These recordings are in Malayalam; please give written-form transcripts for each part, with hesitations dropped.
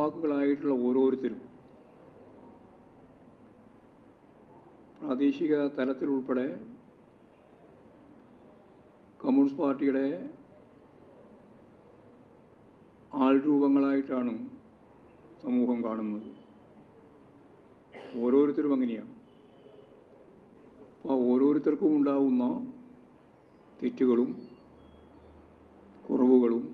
ഭാരവാക്കുകളായിട്ടുള്ള ഓരോരുത്തരും പ്രാദേശിക തലത്തിലുൾപ്പെടെ കമ്മ്യൂണിസ്റ്റ് പാർട്ടിയുടെ ആൾരൂപങ്ങളായിട്ടാണ് സമൂഹം കാണുന്നത്. ഓരോരുത്തരും അങ്ങനെയാണ്. അപ്പോൾ ഓരോരുത്തർക്കും ഉണ്ടാവുന്ന തെറ്റുകളും കുറവുകളും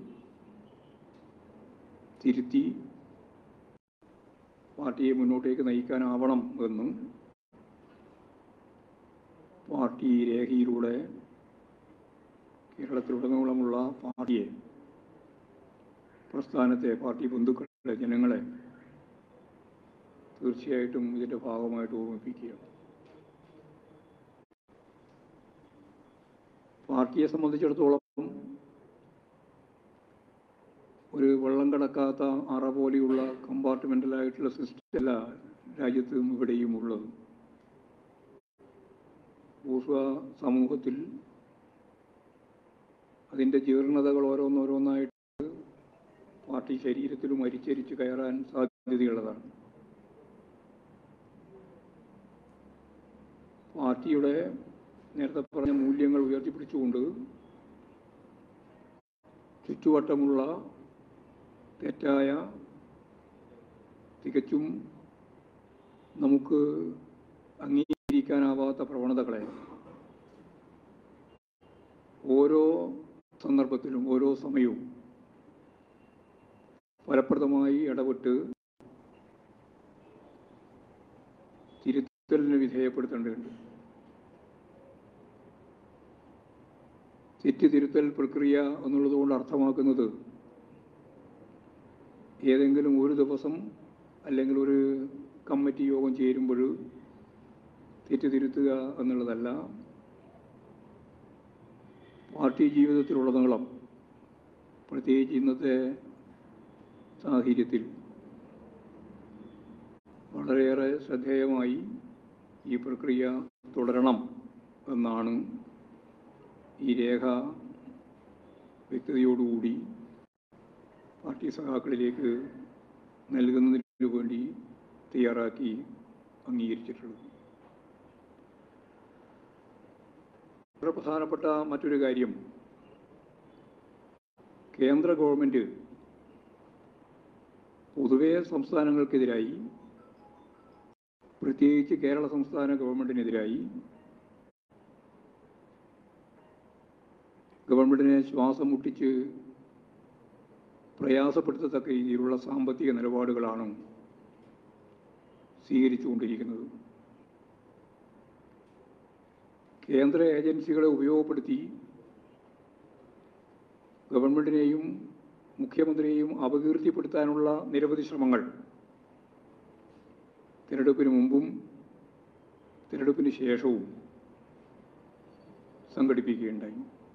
തിരുത്തി പാർട്ടിയെ മുന്നോട്ടേക്ക് നയിക്കാനാവണം എന്ന് പാർട്ടി രേഖയിലൂടെ കേരളത്തിലുടനീളമുള്ള പാർട്ടിയെ, പ്രസ്ഥാനത്തെ, പാർട്ടി ബന്ധുക്കളെ, ജനങ്ങളെ തീർച്ചയായിട്ടും ഇതിൻ്റെ ഭാഗമായിട്ട് ഓർമ്മിപ്പിക്കുക. പാർട്ടിയെ സംബന്ധിച്ചിടത്തോളം ഒരു വെള്ളം കടക്കാത്ത അറ പോലെയുള്ള കമ്പാർട്ട്മെൻ്റലായിട്ടുള്ള സിസ്റ്റം അല്ല രാജ്യത്തും ഇവിടെയും ഉള്ളത്. ബൂർഷ്വാ സമൂഹത്തിൽ അതിൻ്റെ ജീർണതകൾ ഓരോന്നോരോന്നായിട്ട് പാർട്ടി ശരീരത്തിലും അരിച്ചരിച്ച് കയറാൻ സാധ്യതയുള്ളതാണ്. പാർട്ടിയുടെ നേരത്തെ പറഞ്ഞ മൂല്യങ്ങൾ ഉയർത്തിപ്പിടിച്ചുകൊണ്ട് ചുറ്റുവട്ടമുള്ള തെറ്റായ, തികച്ചും നമുക്ക് അംഗീകരിക്കാനാവാത്ത പ്രവണതകളെ ഓരോ സന്ദർഭത്തിലും ഓരോ സമയവും ഫലപ്രദമായി ഇടപെട്ട് തിരുത്തലിന് വിധേയപ്പെടുത്തേണ്ടതുണ്ട്. തിരുത്തൽ പ്രക്രിയ എന്നുള്ളതുകൊണ്ട് അർത്ഥമാക്കുന്നത് ഏതെങ്കിലും ഒരു ദിവസം അല്ലെങ്കിൽ ഒരു കമ്മിറ്റി യോഗം ചേരുമ്പോൾ തിരുത്തുക എന്നുള്ളതല്ല. പാർട്ടി ജീവിതത്തിലുടനീളം, പ്രത്യേകിച്ച് ഇന്നത്തെ സാഹചര്യത്തിൽ വളരെയേറെ ശ്രദ്ധേയമായി ഈ പ്രക്രിയ തുടരണം എന്നാണ് ഈ രേഖ വ്യക്തതയോടുകൂടി പാർട്ടി സഖാക്കളിലേക്ക് നൽകുന്നതിന് വേണ്ടി തയ്യാറാക്കി അംഗീകരിച്ചിട്ടുള്ളത്. വളരെ പ്രധാനപ്പെട്ട മറ്റൊരു കാര്യം, കേന്ദ്ര ഗവൺമെൻറ് പൊതുവെ സംസ്ഥാനങ്ങൾക്കെതിരായി, പ്രത്യേകിച്ച് കേരള സംസ്ഥാന ഗവൺമെൻറ്റിനെതിരായി ഗവൺമെൻറ്റിനെ ശ്വാസം മുട്ടിച്ച് പ്രയാസപ്പെടുത്തത്തക്ക രീതിയിലുള്ള സാമ്പത്തിക നിലപാടുകളാണ് സ്വീകരിച്ചുകൊണ്ടിരിക്കുന്നത്. കേന്ദ്ര ഏജൻസികളെ ഉപയോഗപ്പെടുത്തി ഗവൺമെൻറ്റിനെയും മുഖ്യമന്ത്രിയെയും അപകീർത്തിപ്പെടുത്താനുള്ള നിരവധി ശ്രമങ്ങൾ തിരഞ്ഞെടുപ്പിന് മുമ്പും തിരഞ്ഞെടുപ്പിന് ശേഷവും സംഘടിപ്പിക്കുകയുണ്ടായി.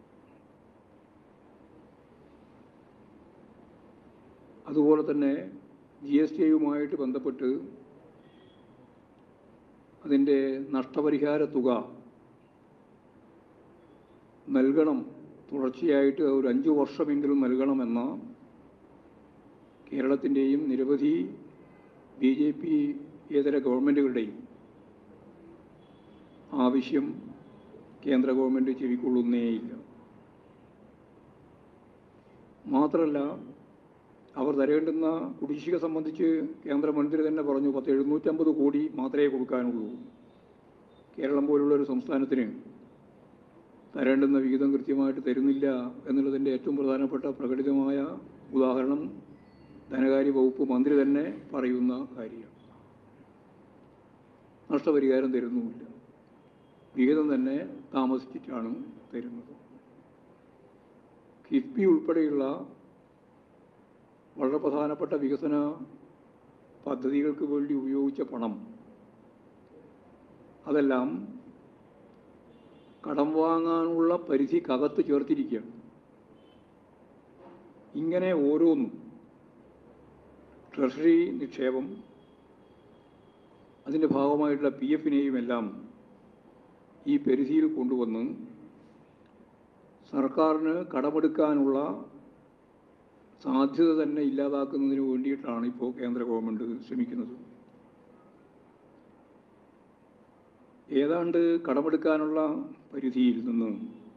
അതുപോലെ തന്നെ GSTയുമായിട്ട് ബന്ധപ്പെട്ട് അതിൻ്റെ നഷ്ടപരിഹാര തുക നൽകണം, തുടർച്ചയായിട്ട് ഒരു 5 വർഷമെങ്കിലും നൽകണമെന്ന കേരളത്തിൻ്റെയും നിരവധി BJP ഇതര ഗവൺമെൻറ്റുകളുടെയും ആവശ്യം കേന്ദ്ര ഗവൺമെൻറ് ചെവിക്കൊള്ളുന്നേയില്ല. മാത്രമല്ല, അവർ തരേണ്ടുന്ന കുടിശ്ശിക സംബന്ധിച്ച് കേന്ദ്രമന്ത്രി തന്നെ പറഞ്ഞു 750 കോടി മാത്രമേ കൊടുക്കാനുള്ളൂ. കേരളം പോലുള്ള ഒരു സംസ്ഥാനത്തിന് തരേണ്ടുന്ന വിഹിതം കൃത്യമായിട്ട് തരുന്നില്ല എന്നുള്ളതിൻ്റെ ഏറ്റവും പ്രധാനപ്പെട്ട പ്രകടിതമായ ഉദാഹരണം ധനകാര്യ വകുപ്പ് മന്ത്രി തന്നെ പറയുന്ന കാര്യമാണ്. നഷ്ടപരിഹാരം തരുന്നുമില്ല, വിഹിതം തന്നെ താമസിച്ചിട്ടാണ് തരുന്നത്. കിഫ്ബി ഉൾപ്പെടെയുള്ള വളരെ പ്രധാനപ്പെട്ട വികസന പദ്ധതികൾക്ക് വേണ്ടി ഉപയോഗിച്ച പണം അതെല്ലാം കടം വാങ്ങാനുള്ള പരിധിക്കകത്ത് ചേർത്തിരിക്കുകയാണ്. ഇങ്ങനെ ഓരോന്നും ട്രഷറി നിക്ഷേപം, അതിൻ്റെ ഭാഗമായിട്ടുള്ള PFനെയും എല്ലാം ഈ പരിധിയിൽ കൊണ്ടുവന്ന് സർക്കാരിന് കടമെടുക്കാനുള്ള സാധ്യത തന്നെ ഇല്ലാതാക്കുന്നതിന് വേണ്ടിയിട്ടാണ് ഇപ്പോൾ കേന്ദ്ര ഗവൺമെൻറ് ശ്രമിക്കുന്നത്. ഏതാണ്ട് കടമെടുക്കാനുള്ള പരിധിയിൽ നിന്ന്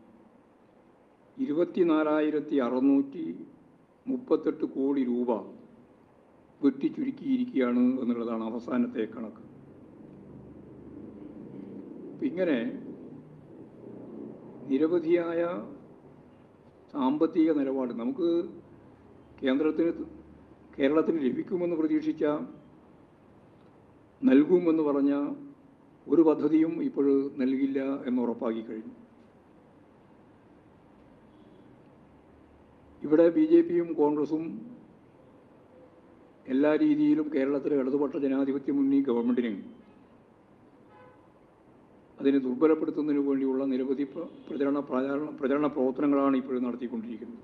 24,638 കോടി രൂപ വെട്ടിച്ചുരുക്കിയിരിക്കുകയാണ് എന്നുള്ളതാണ് അവസാനത്തെ കണക്ക്. ഇങ്ങനെ നിരവധിയായ സാമ്പത്തിക നിലപാട് നമുക്ക് കേരളത്തിന് ലഭിക്കുമെന്ന് പ്രതീക്ഷിച്ച, നൽകുമെന്ന് പറഞ്ഞ ഒരു പദ്ധതിയും ഇപ്പോൾ നൽകില്ല എന്ന് ഉറപ്പാക്കി കഴിഞ്ഞു. ഇവിടെ BJPയും കോൺഗ്രസും എല്ലാ രീതിയിലും കേരളത്തിലെ ഇടതുപക്ഷ ജനാധിപത്യ മുന്നണി ഗവൺമെൻറ്റിനെ അതിനെ ദുർബലപ്പെടുത്തുന്നതിന് വേണ്ടിയുള്ള നിരവധി പ്രചരണ പ്രവർത്തനങ്ങളാണ് ഇപ്പോഴും നടത്തിക്കൊണ്ടിരിക്കുന്നത്.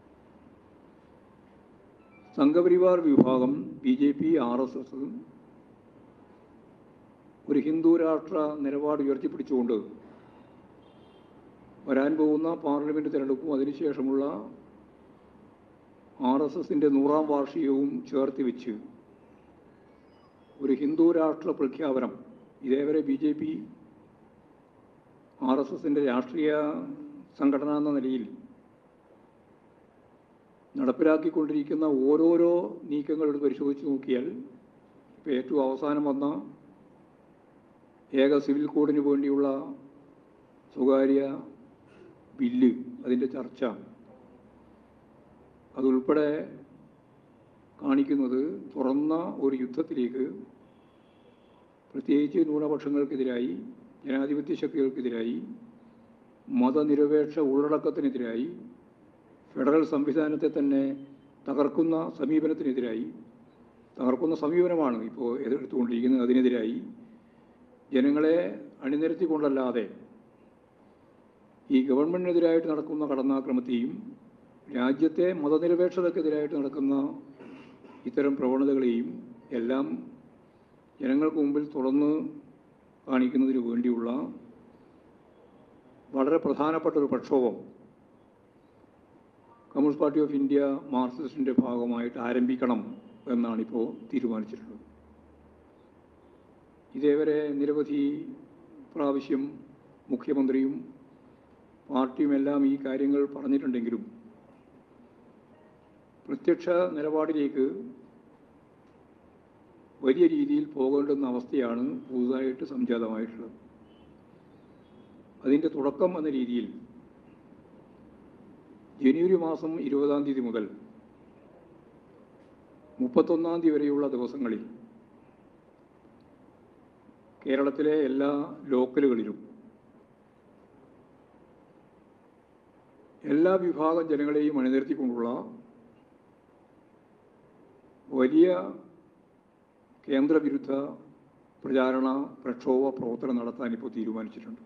സംഘപരിവാർ വിഭാഗം BJP, RSS ഒരു ഹിന്ദു രാഷ്ട്ര നിലപാട് ഉയർത്തിപ്പിടിച്ചുകൊണ്ട് വരാൻ പോകുന്ന പാർലമെൻറ്റ് തിരഞ്ഞെടുപ്പും അതിനുശേഷമുള്ള RSSൻ്റെ 100ാം വാർഷികവും ചേർത്ത് വെച്ച് ഒരു ഹിന്ദു രാഷ്ട്ര പ്രഖ്യാപനം ഇതേവരെ BJP, RSSൻ്റെ രാഷ്ട്രീയ സംഘടന എന്ന നിലയിൽ നടപ്പിലാക്കിക്കൊണ്ടിരിക്കുന്ന ഓരോരോ നീക്കങ്ങൾ പരിശോധിച്ച് നോക്കിയാൽ ഇപ്പോൾ ഏറ്റവും അവസാനം വന്ന ഏക സിവിൽ കോഡിന് വേണ്ടിയുള്ള സ്വകാര്യ ബില്ല്, അതിൻ്റെ ചർച്ച, അതുൾപ്പെടെ കാണിക്കുന്നത് തുറന്ന ഒരു യുദ്ധത്തിലേക്ക്, പ്രത്യേകിച്ച് ന്യൂനപക്ഷങ്ങൾക്കെതിരായി, ജനാധിപത്യ ശക്തികൾക്കെതിരായി, മതനിരപേക്ഷ ഉള്ളടക്കത്തിനെതിരായി, ഫെഡറൽ സംവിധാനത്തെ തന്നെ തകർക്കുന്ന സമീപനമാണ് ഇപ്പോൾ എതിർത്തുകൊണ്ടിരിക്കുന്നത്. അതിനെതിരായി ജനങ്ങളെ അണിനിരത്തിക്കൊണ്ടല്ലാതെ ഈ ഗവൺമെൻറ്റിനെതിരായിട്ട് നടക്കുന്ന കടന്നാക്രമത്തെയും രാജ്യത്തെ മതനിരപേക്ഷതക്കെതിരായിട്ട് നടക്കുന്ന ഇത്തരം പ്രവണതകളെയും എല്ലാം ജനങ്ങൾക്ക് മുമ്പിൽ തുറന്ന് കാണിക്കുന്നതിന് വേണ്ടിയുള്ള വളരെ പ്രധാനപ്പെട്ട ഒരു പ്രക്ഷോഭം കമ്മ്യൂണിസ്റ്റ് പാർട്ടി ഓഫ് ഇന്ത്യ മാർക്സിസ്റ്റിൻ്റെ ഭാഗമായിട്ട് ആരംഭിക്കണം എന്നാണിപ്പോൾ തീരുമാനിച്ചിട്ടുള്ളത്. ഇതേവരെ നിരവധി പ്രാവശ്യം മുഖ്യമന്ത്രിയും പാർട്ടിയുമെല്ലാം ഈ കാര്യങ്ങൾ പറഞ്ഞിട്ടുണ്ടെങ്കിലും പ്രത്യക്ഷ നിലപാടിലേക്ക് വലിയ രീതിയിൽ പോകേണ്ടുന്ന അവസ്ഥയാണ് പുതുതായിട്ട് സംജാതമായിട്ടുള്ളത്. അതിൻ്റെ തുടക്കം എന്ന രീതിയിൽ ജനുവരി മാസം 20-ാം തീയതി മുതൽ 31-ാം തീയതി വരെയുള്ള ദിവസങ്ങളിൽ കേരളത്തിലെ എല്ലാ ലോക്കലുകളിലും എല്ലാ വിഭാഗം ജനങ്ങളെയും അണിനിരത്തിക്കൊണ്ടുള്ള വലിയ കേന്ദ്രവിരുദ്ധ പ്രക്ഷോഭ പ്രവർത്തനം നടത്താൻ ഇപ്പോൾ തീരുമാനിച്ചിട്ടുണ്ട്.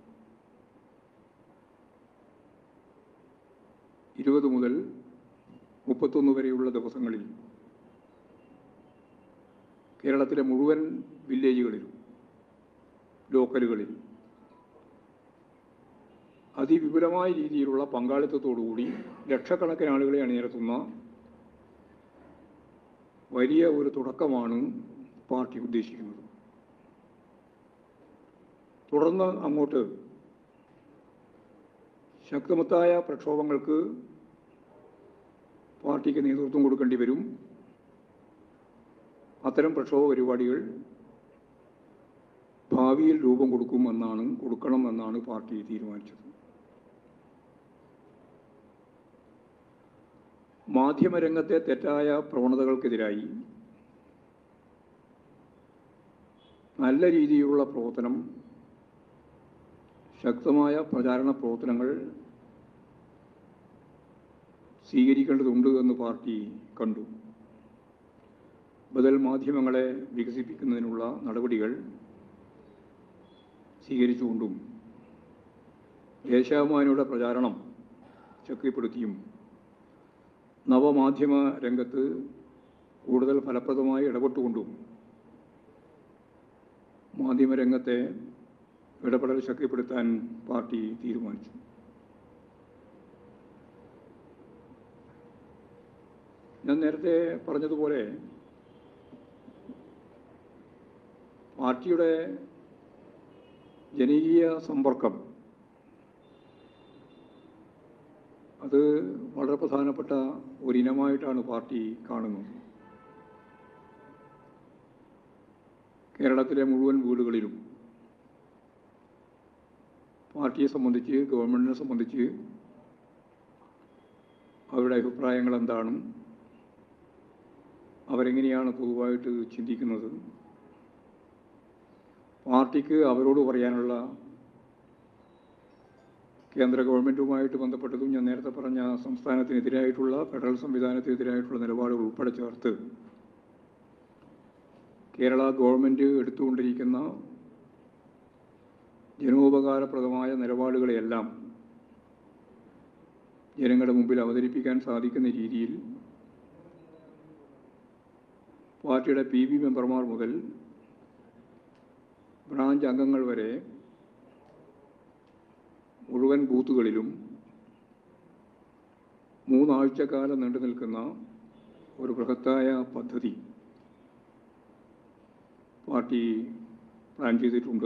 20 മുതൽ 31 വരെയുള്ള ദിവസങ്ങളിൽ കേരളത്തിലെ മുഴുവൻ വില്ലേജുകളിലും ലോക്കലുകളിൽ അതിവിപുലമായ രീതിയിലുള്ള പങ്കാളിത്തത്തോടുകൂടി ലക്ഷക്കണക്കിന് ആളുകളെ അണിനിരത്തുന്ന വലിയ ഒരു തുടക്കമാണ് പാർട്ടി ഉദ്ദേശിക്കുന്നത്. തുടർന്ന് അങ്ങോട്ട് ശക്തമത്തായ പ്രക്ഷോഭങ്ങൾക്ക് പാർട്ടിക്ക് നേതൃത്വം കൊടുക്കേണ്ടി വരും. അത്തരം പ്രക്ഷോഭ പരിപാടികൾ ഭാവിയിൽ രൂപം കൊടുക്കണം എന്നാണ് പാർട്ടി തീരുമാനിച്ചത്. മാധ്യമരംഗത്തെ തെറ്റായ പ്രവണതകൾക്കെതിരായി നല്ല രീതിയിലുള്ള പ്രവർത്തനം, ശക്തമായ പ്രചാരണ പ്രവർത്തനങ്ങൾ സ്വീകരിക്കേണ്ടതുണ്ട് എന്ന് പാർട്ടി കണ്ടു. ബദൽ മാധ്യമങ്ങളെ വികസിപ്പിക്കുന്നതിനുള്ള നടപടികൾ സ്വീകരിച്ചുകൊണ്ടും ദേശാഭിമാനിയുടെ പ്രചാരണം ശക്തിപ്പെടുത്തിയും നവമാധ്യമ രംഗത്ത് കൂടുതൽ ഫലപ്രദമായി ഇടപെട്ടുകൊണ്ടും മാധ്യമരംഗത്തെ ഇടപെടൽ ശക്തിപ്പെടുത്താൻ പാർട്ടി തീരുമാനിച്ചു. ഞാൻ നേരത്തെ പറഞ്ഞതുപോലെ പാർട്ടിയുടെ ജനകീയ സമ്പർക്കം അത് വളരെ പ്രധാനപ്പെട്ട ഒരിനമായിട്ടാണ് പാർട്ടി കാണുന്നത്. കേരളത്തിലെ മുഴുവൻ വീടുകളിലും പാർട്ടിയെ സംബന്ധിച്ച്, ഗവൺമെൻറ്റിനെ സംബന്ധിച്ച് അവരുടെ അഭിപ്രായങ്ങൾ എന്താണ്, അവരെങ്ങനെയാണ് പൊതുവായിട്ട് ചിന്തിക്കുന്നത്, പാർട്ടിക്ക് അവരോട് പറയാനുള്ള കേന്ദ്ര ഗവൺമെൻറ്റുമായിട്ട് ബന്ധപ്പെട്ടതും ഞാൻ നേരത്തെ പറഞ്ഞ സംസ്ഥാനത്തിനെതിരായിട്ടുള്ള, ഫെഡറൽ സംവിധാനത്തിനെതിരായിട്ടുള്ള നിലപാടുകൾ ഉൾപ്പെടെ ചേർത്ത് കേരള ഗവൺമെൻറ് എടുത്തുകൊണ്ടിരിക്കുന്ന ജനോപകാരപ്രദമായ നിലപാടുകളെയെല്ലാം ജനങ്ങളുടെ മുമ്പിൽ അവതരിപ്പിക്കാൻ സാധിക്കുന്ന രീതിയിൽ പാർട്ടിയുടെ PB മെമ്പർമാർ മുതൽ ബ്രാഞ്ച് അംഗങ്ങൾ വരെ മുഴുവൻ ബൂത്തുകളിലും 3 ആഴ്ചക്കാലം നീണ്ടു നിൽക്കുന്ന ഒരു ബൃഹത്തായ പദ്ധതി പാർട്ടി പ്ലാൻ ചെയ്തിട്ടുണ്ട്.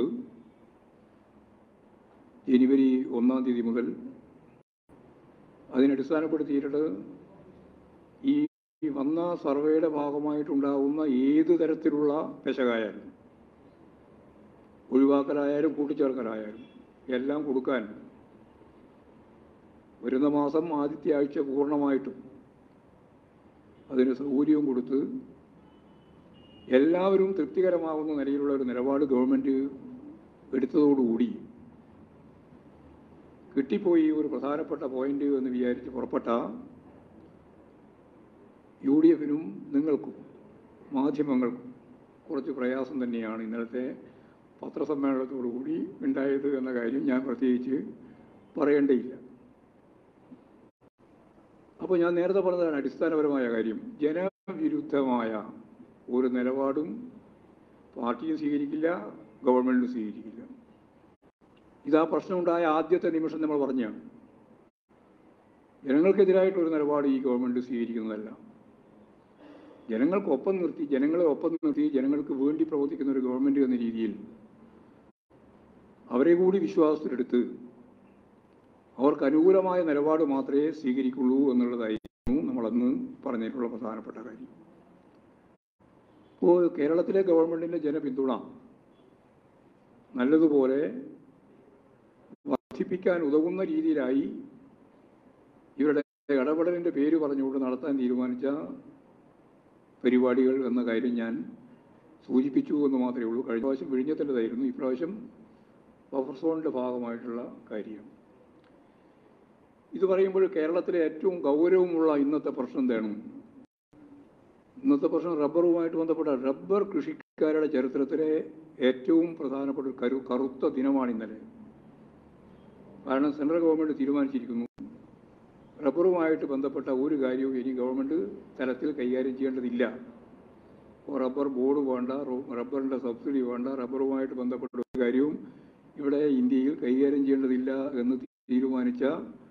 ജനുവരി 1-ാം തീയതി മുതൽ അതിനടിസ്ഥാനപ്പെടുത്തിയിട്ട് ഈ വന്ന സർവേയുടെ ഭാഗമായിട്ടുണ്ടാകുന്ന ഏത് തരത്തിലുള്ള പെശകായാലും, ഒഴിവാക്കലായാലും കൂട്ടിച്ചേർക്കലായാലും എല്ലാം കൊടുക്കാൻ വരുന്ന മാസം ആദ്യത്തെ ആഴ്ച പൂർണ്ണമായിട്ടും അതിന് സൗകര്യവും കൊടുത്ത് എല്ലാവരും തൃപ്തികരമാകുന്ന നിലയിലുള്ള ഒരു നിലപാട് ഗവൺമെൻറ് എടുത്തതോടുകൂടി കിട്ടിപ്പോയി ഒരു പ്രധാനപ്പെട്ട പോയിന്റ് എന്ന് വിചാരിച്ച് പുറപ്പെട്ട UDF-നും നിങ്ങൾക്കും മാധ്യമങ്ങൾക്കും കുറച്ച് പ്രയാസം തന്നെയാണ് ഇന്നലത്തെ പത്രസമ്മേളനത്തോടുകൂടി ഉണ്ടായത് എന്ന കാര്യം ഞാൻ പ്രത്യേകിച്ച് പറയേണ്ടയില്ല. അപ്പോൾ ഞാൻ നേരത്തെ പറഞ്ഞതാണ് അടിസ്ഥാനപരമായ കാര്യം. ജനവിരുദ്ധമായ ഒരു നിലപാടും പാർട്ടിയും സ്വീകരിക്കില്ല, ഗവൺമെൻറ്റും സ്വീകരിക്കില്ല. ഇതാ പ്രശ്നമുണ്ടായ ആദ്യത്തെ നിമിഷം നമ്മൾ പറഞ്ഞാണ്. ജനങ്ങൾക്കെതിരായിട്ടൊരു നിലപാട് ഈ ഗവൺമെൻറ് സ്വീകരിക്കുന്നതല്ല. ജനങ്ങൾക്കൊപ്പം നിർത്തി, ജനങ്ങളെ ഒപ്പം നിർത്തി, ജനങ്ങൾക്ക് വേണ്ടി പ്രവർത്തിക്കുന്ന ഒരു ഗവൺമെൻറ് എന്ന രീതിയിൽ അവരെ കൂടി വിശ്വാസത്തിലെടുത്ത് അവർക്ക് അനുകൂലമായ നിലപാട് മാത്രമേ സ്വീകരിക്കുള്ളൂ എന്നുള്ളതായിരുന്നു നമ്മളന്ന് പറഞ്ഞിട്ടുള്ള പ്രധാനപ്പെട്ട കാര്യം. ഇപ്പോൾ കേരളത്തിലെ ഗവൺമെൻറ്റിൻ്റെ ജനപിന്തുണ നല്ലതുപോലെ വർദ്ധിപ്പിക്കാൻ ഉതകുന്ന രീതിയിലായി ഇവരുടെ ഇടപെടലിൻ്റെ പേര് പറഞ്ഞുകൊണ്ട് നടത്താൻ തീരുമാനിച്ച പരിപാടികൾ എന്ന കാര്യം ഞാൻ സൂചിപ്പിച്ചു എന്ന് മാത്രമേ ഉള്ളൂ. കഴിഞ്ഞ പ്രാവശ്യം വിഴിഞ്ഞത്തിൻ്റെതായിരുന്നു, ഇപ്രാവശ്യം ബഫർ സോണിൻ്റെ ഭാഗമായിട്ടുള്ള കാര്യമാണ്. ഇത് പറയുമ്പോൾ കേരളത്തിലെ ഏറ്റവും ഗൗരവമുള്ള ഇന്നത്തെ പ്രശ്നം എന്താണ്? ഇന്നത്തെ പ്രശ്നം റബ്ബറുമായിട്ട് ബന്ധപ്പെട്ട റബ്ബർ കൃഷിക്കാരുടെ ചരിത്രത്തിലെ ഏറ്റവും പ്രധാനപ്പെട്ട കറുത്ത ദിനമാണ് ഇന്നലെ. കാരണം സെൻട്രൽ ഗവൺമെൻറ് തീരുമാനിച്ചിരിക്കുന്നു റബ്ബറുമായിട്ട് ബന്ധപ്പെട്ട ഒരു കാര്യവും ഇനി ഗവൺമെൻറ് തലത്തിൽ കൈകാര്യം ചെയ്യേണ്ടതില്ല. റബ്ബർ ബോർഡ് വേണ്ട, റബ്ബറിൻ്റെ സബ്സിഡി വേണ്ട, റബ്ബറുമായിട്ട് ബന്ധപ്പെട്ട ഒരു കാര്യവും ഇവിടെ ഇന്ത്യയിൽ കൈകാര്യം ചെയ്യേണ്ടതില്ല എന്ന് തീരുമാനിച്ച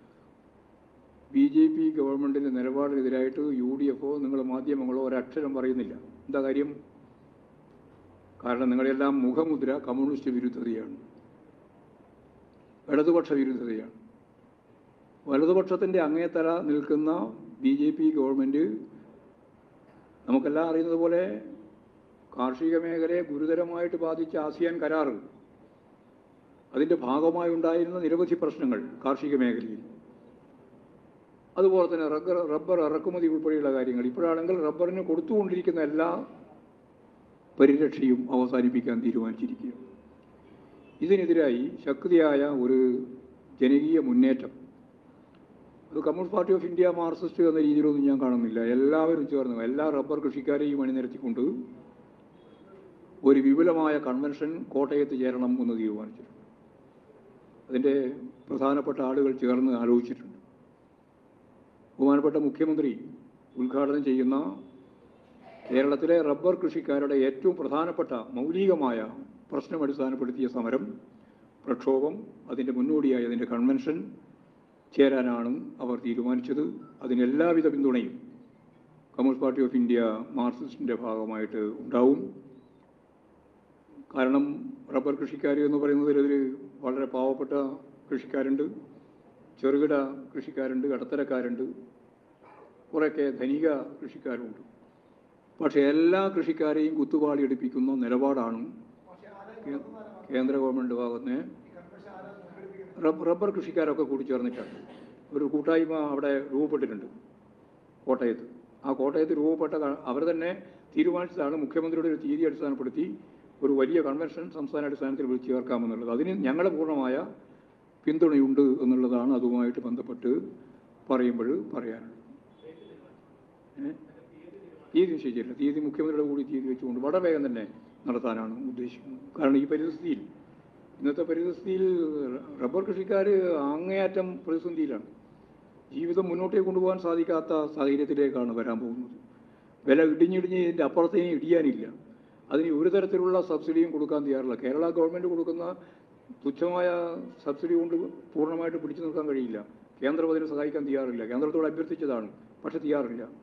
BJP ഗവൺമെൻറ്റിൻ്റെ നിലപാടിനെതിരായിട്ട് UDF-ഓ നിങ്ങൾ മാധ്യമങ്ങളോ ഒരക്ഷരം പറയുന്നില്ല. എന്താ കാര്യം? കാരണം നിങ്ങളെല്ലാം മുഖമുദ്ര കമ്മ്യൂണിസ്റ്റ് വിരുദ്ധതയാണ്, ഇടതുപക്ഷ വിരുദ്ധതയാണ്. വലതുപക്ഷത്തിൻ്റെ അങ്ങേത്തല നിൽക്കുന്ന BJP ഗവൺമെൻറ് നമുക്കെല്ലാം അറിയുന്നത് പോലെ കാർഷിക മേഖലയെ ഗുരുതരമായിട്ട് ബാധിച്ച ASEAN കരാറ്, അതിൻ്റെ ഭാഗമായി ഉണ്ടായിരുന്ന നിരവധി പ്രശ്നങ്ങൾ കാർഷിക മേഖലയിൽ, അതുപോലെ തന്നെ റബ്ബർ ഇറക്കുമതി ഉൾപ്പെടെയുള്ള കാര്യങ്ങൾ, ഇപ്പോഴാണെങ്കിൽ റബ്ബറിന് കൊടുത്തുകൊണ്ടിരിക്കുന്ന എല്ലാ പരിരക്ഷയും അവസാനിപ്പിക്കാൻ തീരുമാനിച്ചിരിക്കുക. ഇതിനെതിരായി ശക്തിയായ ഒരു ജനകീയ മുന്നേറ്റം അത് communist party of India, Marxist എന്ന രീതിയിലൊന്നും ഞാൻ കാണുന്നില്ല. എല്ലാവരും ചേർന്ന് എല്ലാ റബ്ബർ കൃഷിക്കാരെയും അണിനിരത്തിക്കൊണ്ട് ഒരു വിപുലമായ കൺവെൻഷൻ കോട്ടയത്ത് ചേരണം എന്ന് തീരുമാനിച്ചിട്ടുണ്ട്. അതിൻ്റെ പ്രധാനപ്പെട്ട ആളുകൾ ചേർന്ന് ആലോചിച്ചിട്ടുണ്ട്. ബഹുമാനപ്പെട്ട മുഖ്യമന്ത്രി ഉദ്ഘാടനം ചെയ്യുന്ന കേരളത്തിലെ റബ്ബർ കൃഷിക്കാരുടെ ഏറ്റവും പ്രധാനപ്പെട്ട മൗലികമായ പ്രശ്നം അടിസ്ഥാനപ്പെടുത്തിയ സമരം, പ്രക്ഷോഭം, അതിൻ്റെ മുന്നോടിയായി അതിൻ്റെ കൺവെൻഷൻ ചേരാനാണ് അവർ തീരുമാനിച്ചത്. അതിനെല്ലാവിധ പിന്തുണയും കമ്മ്യൂണിസ്റ്റ് പാർട്ടി ഓഫ് ഇന്ത്യ മാർക്സിസ്റ്റിൻ്റെ ഭാഗമായിട്ട് ഉണ്ടാവും. കാരണം റബ്ബർ കൃഷിക്കാർ എന്ന് പറയുന്നതിൽ വളരെ പാവപ്പെട്ട കൃഷിക്കാരുണ്ട്, ചെറുകിട കൃഷിക്കാരുണ്ട്, ഇടത്തരക്കാരുണ്ട്, കുറേയൊക്കെ ധനിക കൃഷിക്കാരുണ്ട്. പക്ഷേ എല്ലാ കൃഷിക്കാരെയും കുത്തുപാളി എടുപ്പിക്കുന്ന നിലപാടാണ് കേന്ദ്ര ഗവൺമെൻറ് ഭാഗത്ത്. റബ്ബർ കൃഷിക്കാരൊക്കെ കൂടി ചേർന്നിട്ടാണ് ഒരു കൂട്ടായ്മ അവിടെ രൂപപ്പെട്ടിട്ടുണ്ട് കോട്ടയത്ത്. ആ കോട്ടയത്ത് രൂപപ്പെട്ട അവർ തന്നെ തീരുമാനിച്ചതാണ് മുഖ്യമന്ത്രിയുടെ ഒരു തീയതി അടിസ്ഥാനപ്പെടുത്തി ഒരു വലിയ കൺവെൻഷൻ സംസ്ഥാന അടിസ്ഥാനത്തിൽ വിളിച്ചു ചേർക്കാമെന്നുള്ളത്. അതിന് ഞങ്ങളുടെ പൂർണ്ണമായ പിന്തുണയുണ്ട് എന്നുള്ളതാണ് അതുമായിട്ട് ബന്ധപ്പെട്ട് പറയുമ്പോൾ പറയാനുള്ളത്. തീയതി നിശ്ചയിച്ചില്ല. തീയതി മുഖ്യമന്ത്രിയുടെ കൂടി തീയതി വെച്ചുകൊണ്ട് വളരെ വേഗം തന്നെ നടത്താനാണ് ഉദ്ദേശിക്കുന്നത്. കാരണം ഈ പരിസ്ഥിതിയിൽ, ഇന്നത്തെ പരിസ്ഥിതിയിൽ റബ്ബർ കൃഷിക്കാർ അങ്ങേയറ്റം പ്രതിസന്ധിയിലാണ്. ജീവിതം മുന്നോട്ടേക്ക് കൊണ്ടുപോകാൻ സാധിക്കാത്ത സാഹചര്യത്തിലേക്കാണ് വരാൻ പോകുന്നത്. വില ഇടിഞ്ഞിടിഞ്ഞ് ഇതിൻ്റെ അപ്പുറത്തേക്ക് ഇടിയാനില്ല. അതിന് ഒരു തരത്തിലുള്ള സബ്സിഡിയും കൊടുക്കാൻ തയ്യാറില്ല. കേരള ഗവൺമെൻറ് കൊടുക്കുന്ന തുച്ഛമായ സബ്സിഡി കൊണ്ട് പൂർണ്ണമായിട്ട് പിടിച്ചു നിൽക്കാൻ കഴിയില്ല. കേന്ദ്രം അതിനെ സഹായിക്കാൻ തയ്യാറില്ല. കേന്ദ്രത്തോട് അഭ്യർത്ഥിച്ചതാണ്, പക്ഷെ തയ്യാറില്ല.